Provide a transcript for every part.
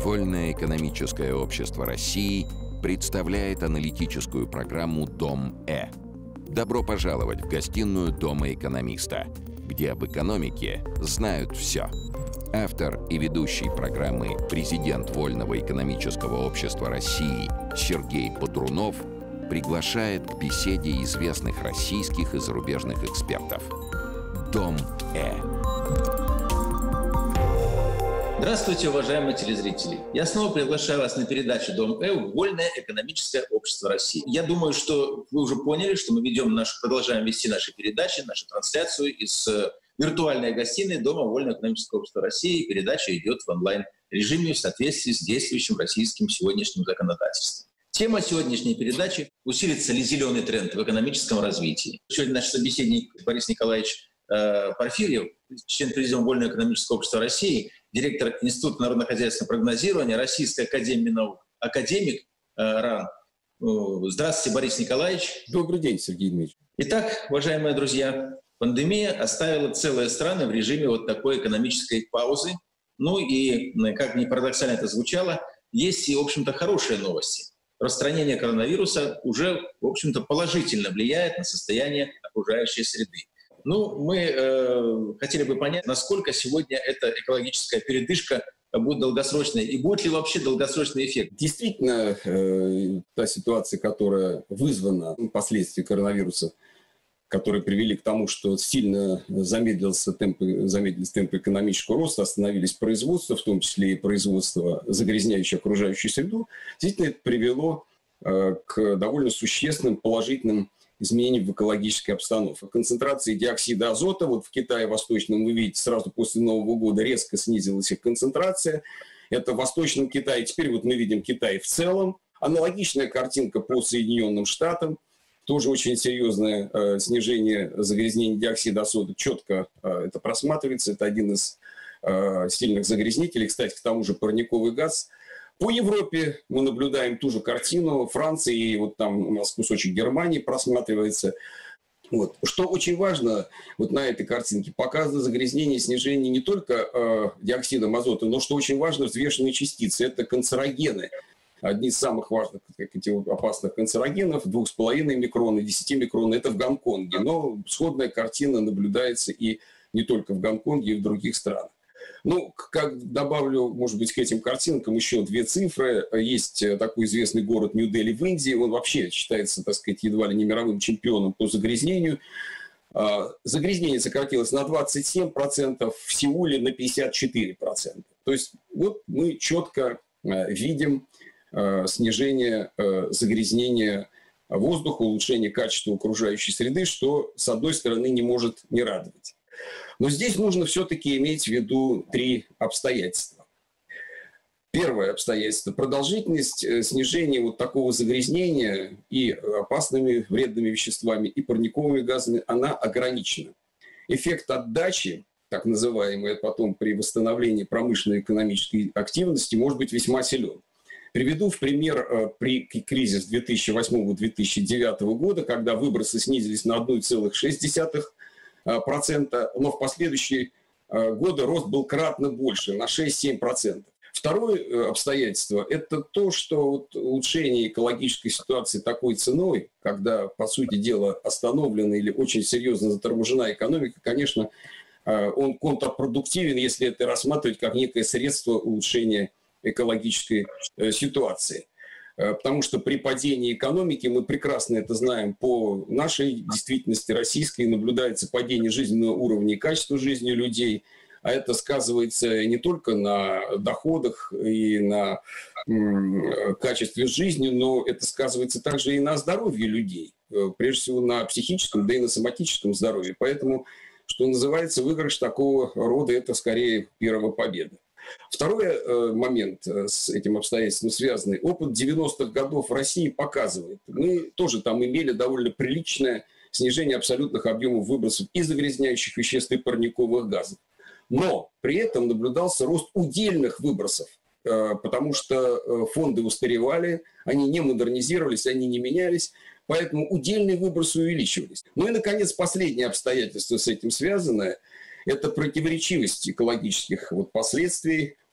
Вольное экономическое общество России представляет аналитическую программу «Дом-Э». Добро пожаловать в гостиную Дома экономиста, где об экономике знают все. Автор и ведущий программы президент Вольного экономического общества России Сергей Бодрунов приглашает к беседе известных российских и зарубежных экспертов. Дом-Э. Здравствуйте, уважаемые телезрители. Я снова приглашаю вас на передачу «Дом-Э» «Вольное экономическое общество России». Я думаю, что вы уже поняли, что мы продолжаем вести наши передачи, нашу трансляцию из виртуальной гостиной Дома Вольного экономического общества России. Передача идет в онлайн-режиме в соответствии с действующим российским сегодняшним законодательством. Тема сегодняшней передачи – усилится ли зеленый тренд в экономическом развитии. Сегодня наш собеседник Борис Николаевич Порфирьев, член Президиума Вольного экономического общества России, директор Института народно-хозяйственного прогнозирования, Российской академии наук, академик РАН. Здравствуйте, Борис Николаевич. Добрый день, Сергей Дмитриевич. Итак, уважаемые друзья, пандемия оставила целые страны в режиме вот такой экономической паузы. Ну и, как ни парадоксально это звучало, есть и, в общем-то, хорошие новости. Распространение коронавируса уже, в общем-то, положительно влияет на состояние окружающей среды. Мы хотели бы понять, насколько сегодня эта экологическая передышка будет долгосрочной, и будет ли вообще долгосрочный эффект. Действительно, та ситуация, которая вызвана последствиями коронавируса, которые привели к тому, что сильно замедлились темпы экономического роста, остановились производства, в том числе и производство, загрязняющее окружающую среду, действительно это привело к довольно существенным положительным изменений в экологической обстановке. Концентрация диоксида азота, вот в Китае Восточном, вы видите, сразу после Нового года резко снизилась их концентрация. Это в Восточном Китае. Теперь вот мы видим Китай в целом. Аналогичная картинка по Соединенным Штатам. Тоже очень серьезное снижение загрязнения диоксида азота. Четко это просматривается. Это один из сильных загрязнителей. Кстати, к тому же парниковый газ. По Европе мы наблюдаем ту же картину. Франция и вот там у нас кусочек Германии просматривается. Вот. Что очень важно вот на этой картинке, показано загрязнение и снижение не только диоксидом азота, но, что очень важно, взвешенные частицы. Это канцерогены. Одни из самых важных опасных канцерогенов, 2,5 микрона, 10 микрон, это в Гонконге. Но сходная картина наблюдается и не только в Гонконге, и в других странах. Ну, как добавлю, может быть, к этим картинкам еще две цифры. Есть такой известный город Нью-Дели в Индии. Он вообще считается, так сказать, едва ли не мировым чемпионом по загрязнению. Загрязнение сократилось на 27%, в Сеуле на 54%. То есть вот мы четко видим снижение загрязнения воздуха, улучшение качества окружающей среды, что, с одной стороны, не может не радовать. Но здесь нужно все-таки иметь в виду три обстоятельства. Первое обстоятельство – продолжительность снижения вот такого загрязнения и опасными вредными веществами, и парниковыми газами, она ограничена. Эффект отдачи, так называемый, потом при восстановлении промышленной и экономической активности, может быть весьма силен. Приведу в пример при кризис 2008-2009 года, когда выбросы снизились на 1,6%, но в последующие годы рост был кратно больше, на 6-7%. Второе обстоятельство – это то, что вот улучшение экологической ситуации такой ценой, когда, по сути дела, остановлена или очень серьезно заторможена экономика, конечно, он контрпродуктивен, если это рассматривать как некое средство улучшения экологической ситуации. Потому что при падении экономики, мы прекрасно это знаем по нашей действительности российской, наблюдается падение жизненного уровня и качества жизни людей, а это сказывается не только на доходах и на качестве жизни, но это сказывается также и на здоровье людей, прежде всего на психическом, да и на соматическом здоровье. Поэтому, что называется, выигрыш такого рода – это скорее первая победа. Второй момент с этим обстоятельством связанный. Опыт 90-х годов в России показывает. Мы тоже там имели довольно приличное снижение абсолютных объемов выбросов и загрязняющих веществ, и парниковых газов. Но при этом наблюдался рост удельных выбросов, потому что фонды устаревали, они не модернизировались, они не менялись, поэтому удельные выбросы увеличивались. Ну и, наконец, последнее обстоятельство с этим связанное – это противоречивость экологических последствий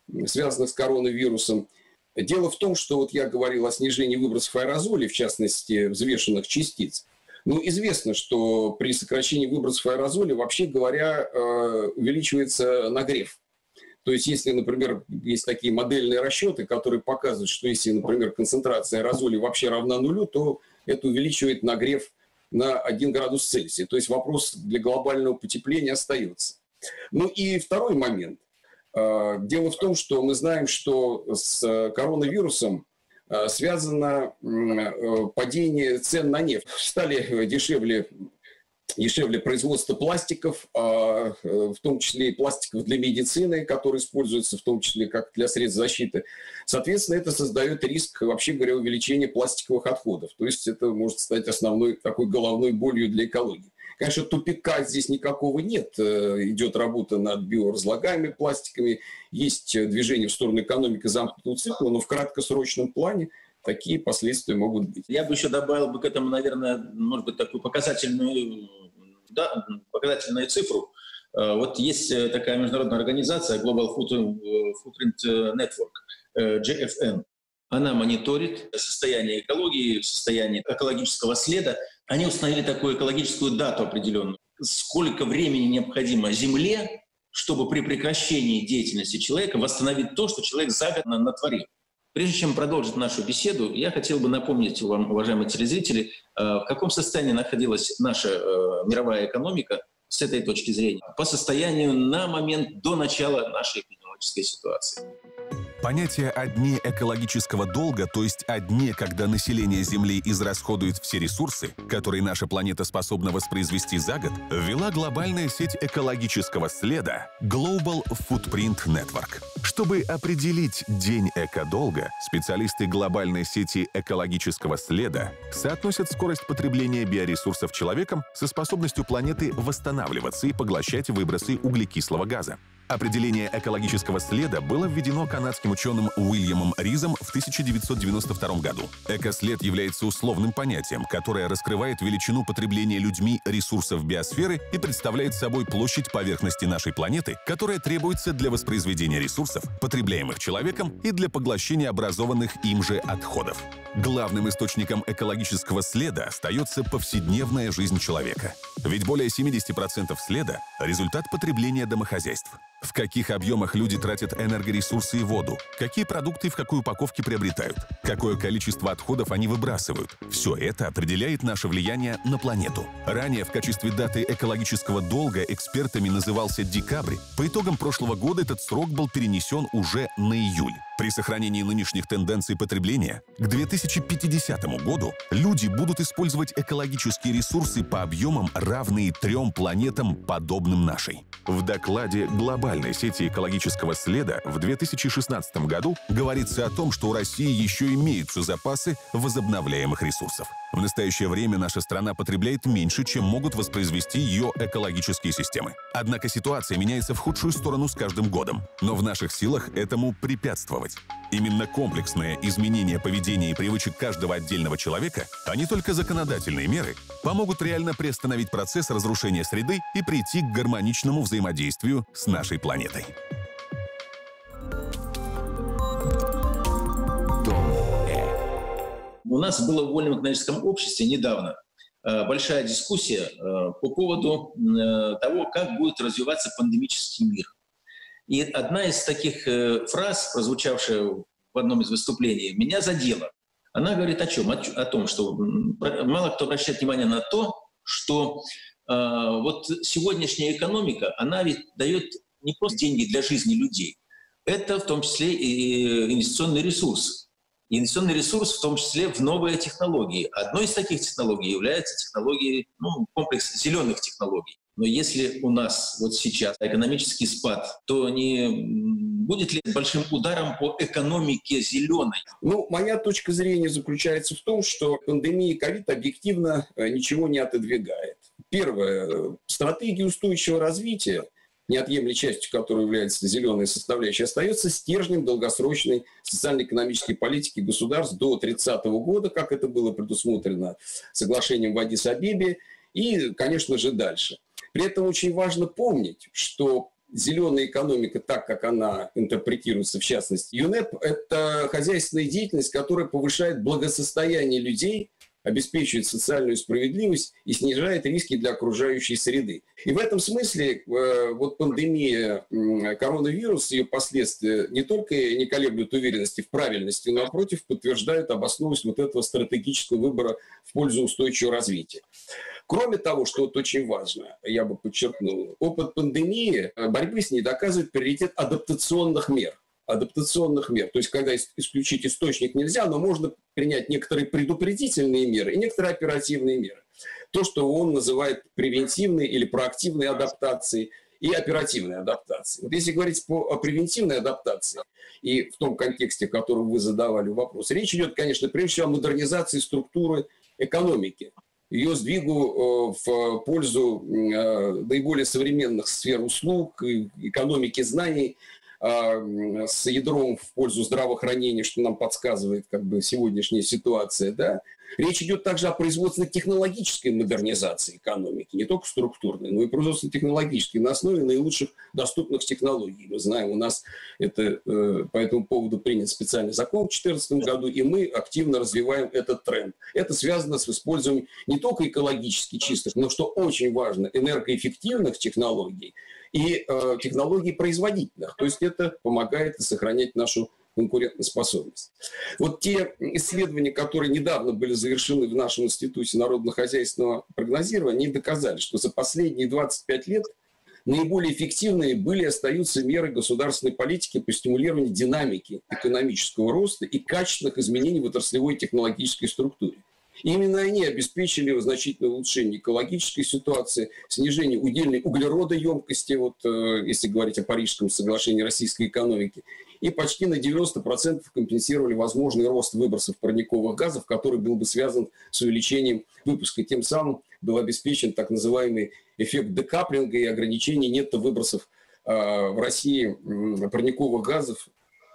связанных с коронавирусом. Дело в том, что вот я говорил о снижении выбросов аэрозолей, в частности, взвешенных частиц. Ну, известно, что при сокращении выбросов аэрозолей, вообще говоря, увеличивается нагрев. То есть, если, например, есть такие модельные расчеты, которые показывают, что если, например, концентрация аэрозолей вообще равна нулю, то это увеличивает нагрев на 1 градус Цельсия. То есть вопрос для глобального потепления остается. Ну и второй момент. Дело в том, что мы знаем, что с коронавирусом связано падение цен на нефть. Стали дешевле производство пластиков, в том числе и пластиков для медицины, которые используются в том числе как для средств защиты. Соответственно, это создает риск, вообще говоря, увеличения пластиковых отходов. То есть это может стать основной такой головной болью для экологии. Конечно, тупика здесь никакого нет. Идет работа над биоразлагаемыми пластиками, есть движение в сторону экономики замкнутого цикла, но в краткосрочном плане такие последствия могут быть. Я бы еще добавил бы к этому, наверное, может быть, такую показательную цифру. Вот есть такая международная организация Global Footprint Network, GFN. Она мониторит состояние экологии, состояние экологического следа. Они установили такую экологическую дату определенную. Сколько времени необходимо Земле, чтобы при прекращении деятельности человека восстановить то, что человек за год натворил. Прежде чем продолжить нашу беседу, я хотел бы напомнить вам, уважаемые телезрители, в каком состоянии находилась наша мировая экономика с этой точки зрения по состоянию на момент до начала нашей эпидемиологической ситуации. Понятие «о дне экологического долга», то есть о дне, когда население Земли израсходует все ресурсы, которые наша планета способна воспроизвести за год, ввела глобальная сеть экологического следа Global Footprint Network. Чтобы определить день экодолга, специалисты глобальной сети экологического следа соотносят скорость потребления биоресурсов человеком со способностью планеты восстанавливаться и поглощать выбросы углекислого газа. Определение экологического следа было введено канадским ученым Уильямом Ризом в 1992 году. Экослед является условным понятием, которое раскрывает величину потребления людьми ресурсов биосферы и представляет собой площадь поверхности нашей планеты, которая требуется для воспроизведения ресурсов, потребляемых человеком, и для поглощения образованных им же отходов. Главным источником экологического следа остается повседневная жизнь человека. Ведь более 70% следа – результат потребления домохозяйств. В каких объемах люди тратят энергоресурсы и воду, какие продукты в какой упаковке приобретают, какое количество отходов они выбрасывают. Все это определяет наше влияние на планету. Ранее в качестве даты экологического долга экспертами назывался декабрь. По итогам прошлого года этот срок был перенесен уже на июль. При сохранении нынешних тенденций потребления к 2050 году люди будут использовать экологические ресурсы по объемам, равные 3 планетам, подобным нашей. В докладе глобальной сети экологического следа в 2016 году говорится о том, что у России еще имеются запасы возобновляемых ресурсов. В настоящее время наша страна потребляет меньше, чем могут воспроизвести ее экологические системы. Однако ситуация меняется в худшую сторону с каждым годом. Но в наших силах этому препятствовать. Именно комплексное изменение поведения и привычек каждого отдельного человека, а не только законодательные меры, помогут реально приостановить процесс разрушения среды и прийти к гармоничному взаимодействию с нашей планетой. У нас было в Вольном экономическом обществе недавно большая дискуссия по поводу того, как будет развиваться пандемический мир. И одна из таких фраз, прозвучавшая в одном из выступлений, меня задела. Она говорит о чем? О том, что мало кто обращает внимание на то, что вот сегодняшняя экономика, она ведь дает не просто деньги для жизни людей. Это в том числе и инвестиционный ресурс. И инвестиционный ресурс в том числе в новые технологии. Одной из таких технологий является технология, комплекс зеленых технологий. Но если у нас вот сейчас экономический спад, то не будет ли большим ударом по экономике зеленой? Моя точка зрения заключается в том, что пандемия ковид объективно ничего не отодвигает. Первое. Стратегия устойчивого развития, неотъемлемой частью которой является зеленая составляющая, остается стержнем долгосрочной социально-экономической политики государств до 30 года, как это было предусмотрено соглашением в Аддис-Абебе, и, конечно же, дальше. При этом очень важно помнить, что зеленая экономика, так как она интерпретируется, в частности, ЮНЕП, это хозяйственная деятельность, которая повышает благосостояние людей, обеспечивает социальную справедливость и снижает риски для окружающей среды. И в этом смысле вот пандемия коронавируса и ее последствия не только не колеблют уверенности в правильности, но, напротив, подтверждают обоснованность вот этого стратегического выбора в пользу устойчивого развития. Кроме того, что вот очень важно, я бы подчеркнул, опыт пандемии, борьбы с ней доказывает приоритет адаптационных мер. То есть, когда исключить источник нельзя, но можно принять некоторые предупредительные меры и некоторые оперативные меры. То, что ООН называет превентивной или проактивной адаптацией и оперативной адаптацией. Вот если говорить о превентивной адаптации, и в том контексте, в котором вы задавали вопрос, речь идет, конечно, прежде всего о модернизации структуры экономики, ее сдвигу в пользу наиболее современных сфер услуг, экономики знаний, с ядром в пользу здравоохранения, что нам подсказывает как бы сегодняшняя ситуация. Да? Речь идет также о производственно-технологической модернизации экономики, не только структурной, но и производственно-технологической, на основе наилучших доступных технологий. Мы знаем, у нас это, по этому поводу принят специальный закон в 2014 году, и мы активно развиваем этот тренд. Это связано с использованием не только экологически чистых, но, что очень важно, энергоэффективных технологий и технологий производительных. То есть это помогает сохранять нашу конкурентоспособность. Вот те исследования, которые недавно были завершены в нашем Институте народно-хозяйственного прогнозирования, они доказали, что за последние 25 лет наиболее эффективными были и остаются меры государственной политики по стимулированию динамики экономического роста и качественных изменений в отраслевой технологической структуре. Именно они обеспечили значительное улучшение экологической ситуации, снижение удельной углеродоемкости, вот, если говорить о Парижском соглашении российской экономики, и почти на 90% компенсировали возможный рост выбросов парниковых газов, который был бы связан с увеличением выпуска. Тем самым был обеспечен так называемый эффект декаплинга и ограничение нетто-выбросов в России парниковых газов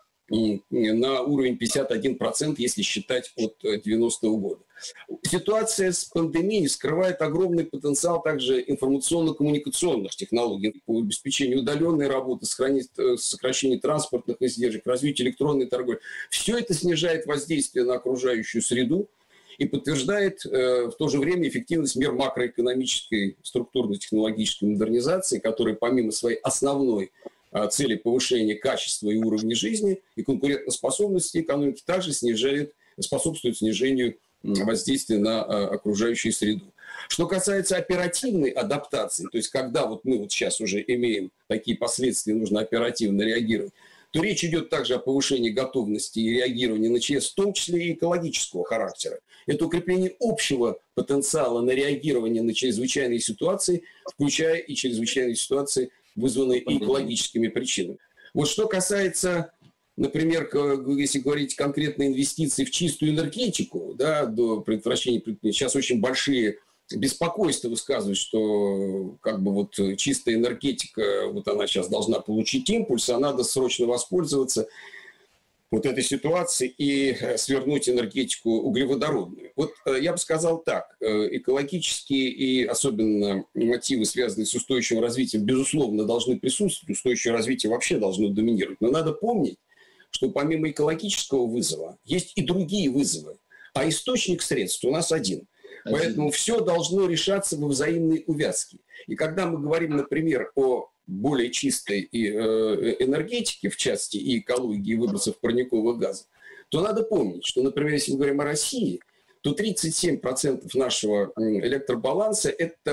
на уровень 51%, если считать от 90-го года. Ситуация с пандемией скрывает огромный потенциал также информационно-коммуникационных технологий по обеспечению удаленной работы, сокращению транспортных издержек, развитию электронной торговли. Все это снижает воздействие на окружающую среду и подтверждает в то же время эффективность мер макроэкономической структурно-технологической модернизации, которые помимо своей основной цели повышения качества и уровня жизни и конкурентоспособности экономики также способствуют снижению воздействия на окружающую среду. Что касается оперативной адаптации, то есть когда вот мы вот сейчас уже имеем такие последствия, нужно оперативно реагировать, то речь идет также о повышении готовности и реагирования на ЧС, в том числе и экологического характера. Это укрепление общего потенциала на реагирование на чрезвычайные ситуации, включая и чрезвычайные ситуации, вызванные и экологическими причинами. Вот что касается, например, если говорить конкретно инвестиций в чистую энергетику, да, до предотвращения, сейчас очень большие беспокойства высказывают, что как бы вот чистая энергетика, вот она сейчас должна получить импульс, а надо срочно воспользоваться вот этой ситуацией и свернуть энергетику углеводородную. Вот я бы сказал так, экологические и особенно мотивы, связанные с устойчивым развитием, безусловно, должны присутствовать, устойчивое развитие вообще должно доминировать. Но надо помнить, что помимо экологического вызова есть и другие вызовы, а источник средств у нас один. Поэтому все должно решаться во взаимной увязке. И когда мы говорим, например, о более чистой энергетике, в части и экологии выбросов парниковых газов, то надо помнить, что, например, если мы говорим о России, то 37% нашего электробаланса –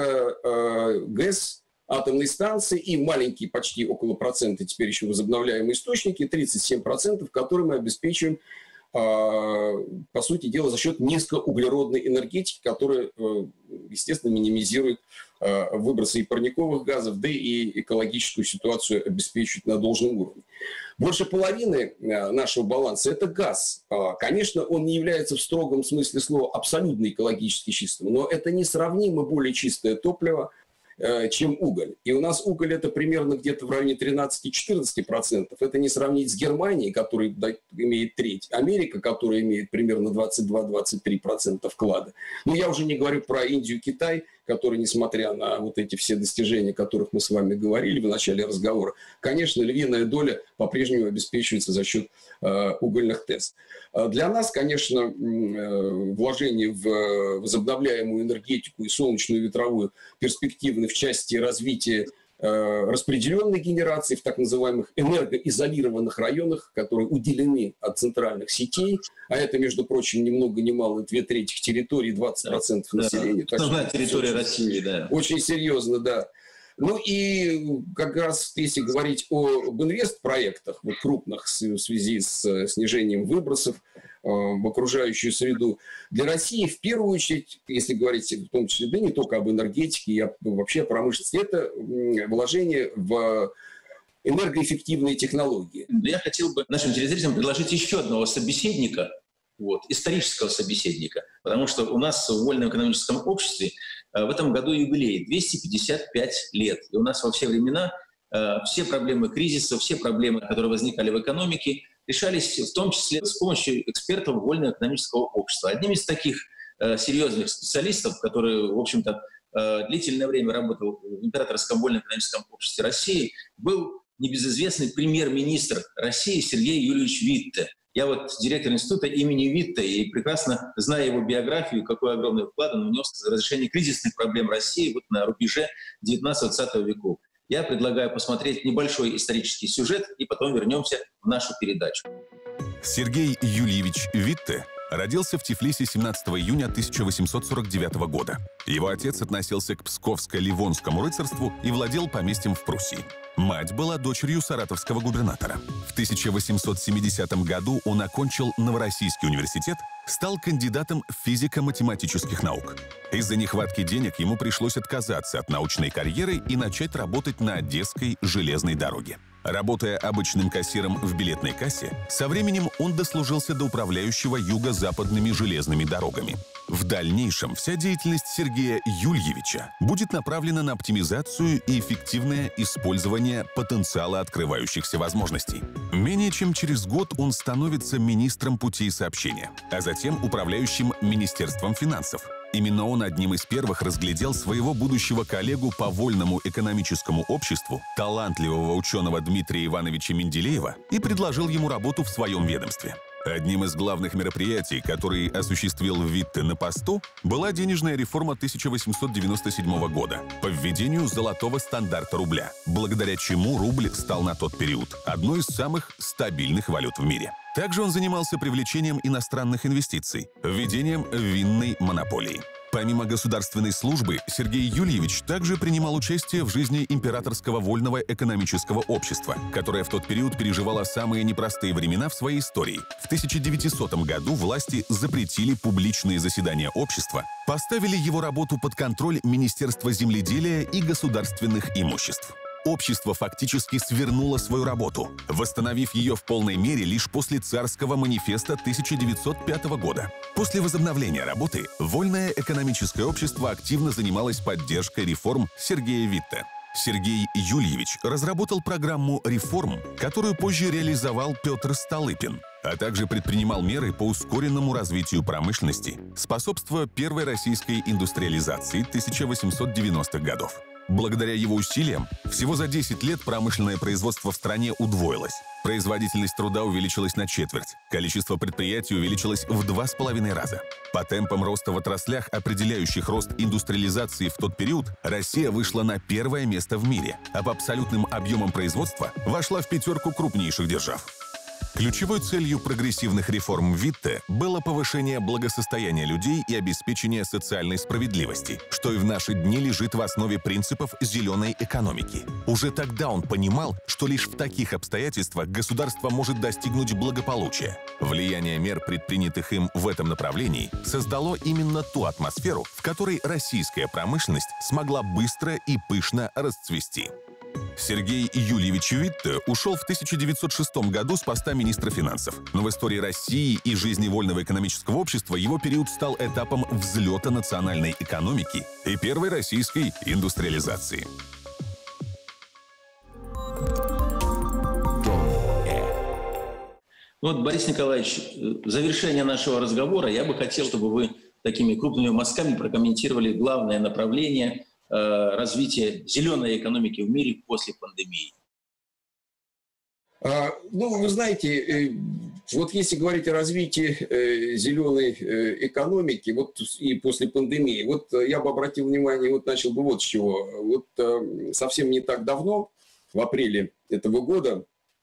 это ГЭС, атомные станции и маленькие, почти около процента, теперь еще возобновляемые источники, 37%, которые мы обеспечиваем, по сути дела, за счет низкоуглеродной энергетики, которая, естественно, минимизирует выбросы и парниковых газов, да и экологическую ситуацию обеспечивает на должном уровне. Больше половины нашего баланса – это газ. Конечно, он не является в строгом смысле слова абсолютно экологически чистым, но это несравнимо более чистое топливо, чем уголь. И у нас уголь это примерно где-то в районе 13-14%. Это не сравнить с Германией, которая имеет треть, Америка, которая имеет примерно 22-23% вклада. Но я уже не говорю про Индию, Китай, который, несмотря на вот эти все достижения, о которых мы с вами говорили в начале разговора, конечно, львиная доля по-прежнему обеспечивается за счет угольных ТЭС. Для нас, конечно, вложение в возобновляемую энергетику и солнечную и ветровую перспективны в части развития распределенной генерации в так называемых энергоизолированных районах, которые уделены от центральных сетей, а это, между прочим, ни много ни мало 2/3 территории, 20% населения. Основная территория России, да. Очень серьезно, да. Ну и как раз если говорить об инвестпроектах, вот крупных в связи с снижением выбросов в окружающую среду, для России в первую очередь, если говорить в том числе, да не только об энергетике, а вообще о промышленности, это вложение в энергоэффективные технологии. Я хотел бы нашим телезрителям предложить еще одного собеседника, исторического собеседника, потому что у нас в Вольном экономическом обществе в этом году юбилей 255 лет. И у нас во все времена все проблемы кризиса, все проблемы, которые возникали в экономике, решались в том числе с помощью экспертов Вольного экономического общества. Одним из таких серьезных специалистов, который, в общем-то, длительное время работал в Императорском Вольном экономическом обществе России, был небезызвестный премьер-министр России Сергей Юльевич Витте. Я директор института имени Витте и прекрасно знаю его биографию, какой огромный вклад он внес в разрешение кризисных проблем России на рубеже 19-20 веков. Я предлагаю посмотреть небольшой исторический сюжет и потом вернемся в нашу передачу. Сергей Юльевич Витте родился в Тифлисе 17 июня 1849 года. Его отец относился к псковско-ливонскому рыцарству и владел поместьем в Пруссии. Мать была дочерью саратовского губернатора. В 1870 году он окончил Новороссийский университет, стал кандидатом физико-математических наук. Из-за нехватки денег ему пришлось отказаться от научной карьеры и начать работать на Одесской железной дороге. Работая обычным кассиром в билетной кассе, со временем он дослужился до управляющего юго-западными железными дорогами. В дальнейшем вся деятельность Сергея Юльевича будет направлена на оптимизацию и эффективное использование потенциала открывающихся возможностей. Менее чем через год он становится министром путей сообщения, а затем управляющим Министерством финансов. Именно он одним из первых разглядел своего будущего коллегу по Вольному экономическому обществу, талантливого ученого Дмитрия Ивановича Менделеева, и предложил ему работу в своем ведомстве. Одним из главных мероприятий, которые осуществил Витте на посту, была денежная реформа 1897 года по введению золотого стандарта рубля, благодаря чему рубль стал на тот период одной из самых стабильных валют в мире. Также он занимался привлечением иностранных инвестиций, введением винной монополии. Помимо государственной службы, Сергей Юльевич также принимал участие в жизни Императорского Вольного экономического общества, которое в тот период переживало самые непростые времена в своей истории. В 1900 году власти запретили публичные заседания общества, поставили его работу под контроль Министерства земледелия и государственных имуществ. Общество фактически свернуло свою работу, восстановив ее в полной мере лишь после царского манифеста 1905 года. После возобновления работы Вольное экономическое общество активно занималось поддержкой реформ Сергея Витте. Сергей Юльевич разработал программу реформ, которую позже реализовал Петр Столыпин, а также предпринимал меры по ускоренному развитию промышленности, способствуя первой российской индустриализации 1890-х годов. Благодаря его усилиям, всего за 10 лет промышленное производство в стране удвоилось. Производительность труда увеличилась на четверть, количество предприятий увеличилось в 2,5 раза. По темпам роста в отраслях, определяющих рост индустриализации в тот период, Россия вышла на первое место в мире, а по абсолютным объемам производства вошла в 5 крупнейших держав. Ключевой целью прогрессивных реформ Витте было повышение благосостояния людей и обеспечение социальной справедливости, что и в наши дни лежит в основе принципов зеленой экономики. Уже тогда он понимал, что лишь в таких обстоятельствах государство может достигнуть благополучия. Влияние мер, предпринятых им в этом направлении, создало именно ту атмосферу, в которой российская промышленность смогла быстро и пышно расцвести. Сергей Юльевич Витте ушел в 1906 году с поста министра финансов. Но в истории России и жизни Вольного экономического общества его период стал этапом взлета национальной экономики и первой российской индустриализации. Борис Николаевич, в завершение нашего разговора я бы хотел, чтобы вы такими крупными мазками прокомментировали главное направление развития зеленой экономики в мире после пандемии. Ну, вы знаете, вот если говорить о развитии зеленой экономики, вот и после пандемии, вот я бы обратил внимание, вот начал бы вот с чего. Вот совсем не так давно, в апреле этого года,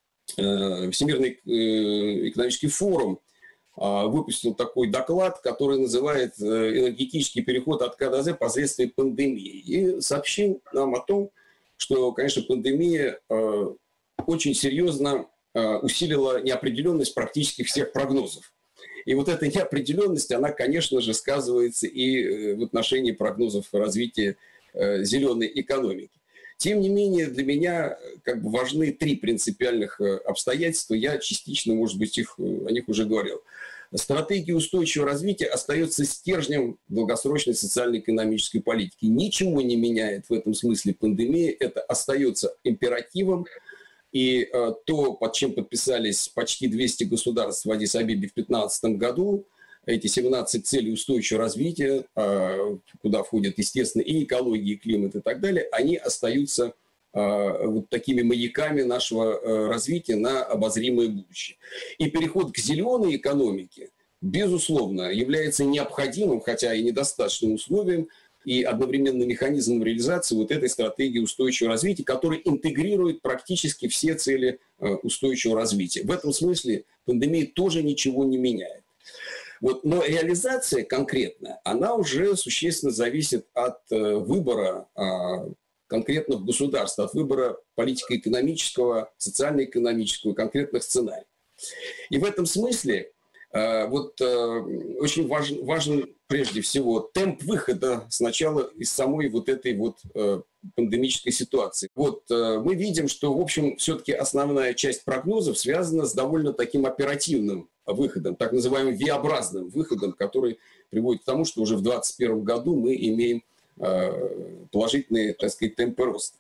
Всемирный экономический форум выпустил такой доклад, который называет «Энергетический переход от К до З последствия пандемии». И сообщил нам о том, что, конечно, пандемия очень серьезно усилила неопределенность практически всех прогнозов. И вот эта неопределенность, она, конечно же, сказывается и в отношении прогнозов развития зеленой экономики. Тем не менее, для меня как бы важны три принципиальных обстоятельства. Я частично, может быть, о них уже говорил. Стратегия устойчивого развития остается стержнем долгосрочной социально-экономической политики. Ничего не меняет в этом смысле пандемия. Это остается императивом. И то, под чем подписались почти 200 государств в Аддис-Абебе в 2015 году, эти 17 целей устойчивого развития, куда входят, естественно, и экология, и климат, и так далее, они остаются вот такими маяками нашего развития на обозримое будущее. И переход к зеленой экономике, безусловно, является необходимым, хотя и недостаточным условием, и одновременно механизмом реализации вот этой стратегии устойчивого развития, которая интегрирует практически все цели устойчивого развития. В этом смысле пандемия тоже ничего не меняет. Вот, но реализация конкретная, она уже существенно зависит от выбора конкретных государств, от выбора политико-экономического, социально-экономического, конкретных сценариев. И в этом смысле вот очень важен прежде всего темп выхода сначала из самой вот этой вот пандемической ситуации. Вот мы видим, что, в общем, все-таки основная часть прогнозов связана с довольно таким оперативным выходом, так называемым V-образным выходом, который приводит к тому, что уже в 2021 году мы имеем положительные, так сказать, темпы роста.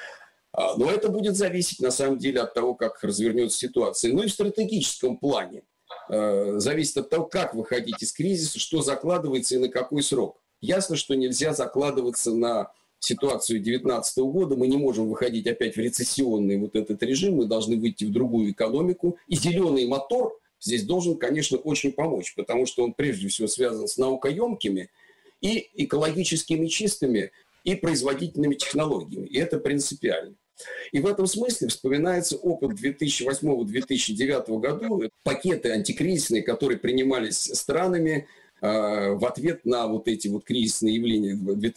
Но это будет зависеть, на самом деле, от того, как развернется ситуация. Ну и в стратегическом плане зависит от того, как выходить из кризиса, что закладывается и на какой срок. Ясно, что нельзя закладываться на ситуацию 2019 года, мы не можем выходить опять в рецессионный вот этот режим, мы должны выйти в другую экономику. И зеленый мотор здесь должен, конечно, очень помочь, потому что он прежде всего связан с наукоемкими и экологическими чистыми и производительными технологиями. И это принципиально. И в этом смысле вспоминается опыт 2008-2009 году, пакеты антикризисные, которые принимались странами в ответ на вот эти вот кризисные явления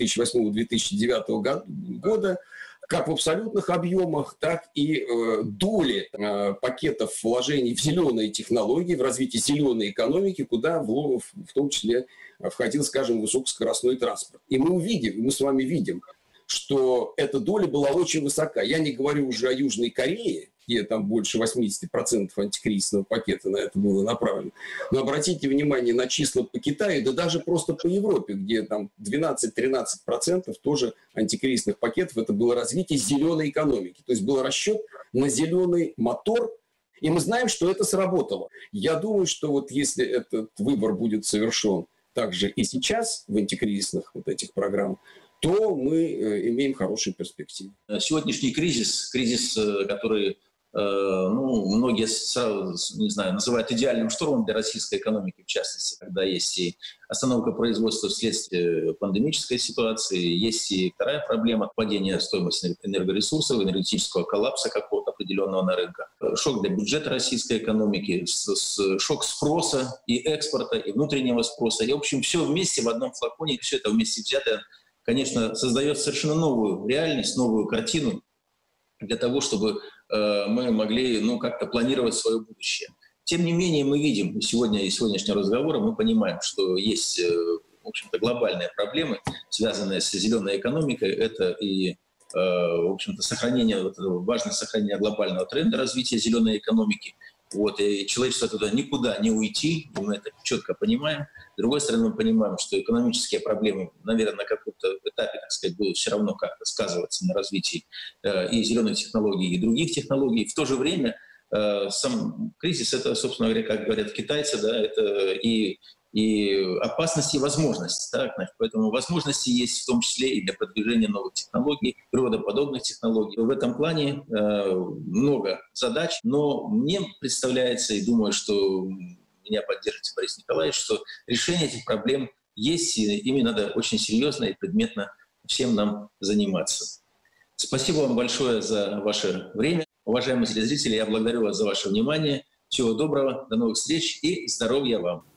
2008-2009 года, как в абсолютных объемах, так и доли пакетов вложений в зеленые технологии, в развитие зеленой экономики, куда в том числе входил, скажем, высокоскоростной транспорт. И мы с вами видим, что эта доля была очень высока. Я не говорю уже о Южной Корее, где там больше 80% антикризисного пакета на это было направлено. Но обратите внимание на числа по Китаю, да даже просто по Европе, где там 12-13% тоже антикризисных пакетов. Это было развитие зеленой экономики. То есть был расчет на зеленый мотор, и мы знаем, что это сработало. Я думаю, что вот если этот выбор будет совершен также и сейчас в антикризисных вот этих программах, то мы имеем хорошие перспективы. Сегодняшний кризис, который многие сразу, не знаю, называют идеальным штормом для российской экономики, в частности, когда есть и остановка производства вследствие пандемической ситуации, есть и вторая проблема – падение стоимости энергоресурсов, энергетического коллапса какого-то определенного на рынках, шок для бюджета российской экономики, шок спроса и экспорта, и внутреннего спроса. И, в общем, все вместе в одном флаконе, все это вместе взятое, конечно, создает совершенно новую реальность, новую картину для того, чтобы мы могли как-то планировать свое будущее. Тем не менее, мы видим сегодня из сегодняшнего разговора, мы понимаем, что есть, в общем-то, глобальные проблемы, связанные с зеленой экономикой. Это и, в общем-то, важность сохранения глобального тренда развития зеленой экономики. И человечество туда никуда не уйти, и мы это четко понимаем. С другой стороны, мы понимаем, что экономические проблемы, наверное, на каком-то этапе, так сказать, будут все равно как-то сказываться на развитии и зеленых технологий, и других технологий. В то же время сам кризис — это, собственно говоря, как говорят китайцы, да, это и и опасности и возможности. Так? Поэтому возможности есть в том числе и для продвижения новых технологий, природоподобных технологий. В этом плане много задач, но мне представляется, и думаю, что меня поддержите, Борис Николаевич, что решение этих проблем есть, и ими надо очень серьезно и предметно всем нам заниматься. Спасибо вам большое за ваше время. Уважаемые телезрители, я благодарю вас за ваше внимание. Всего доброго, до новых встреч и здоровья вам.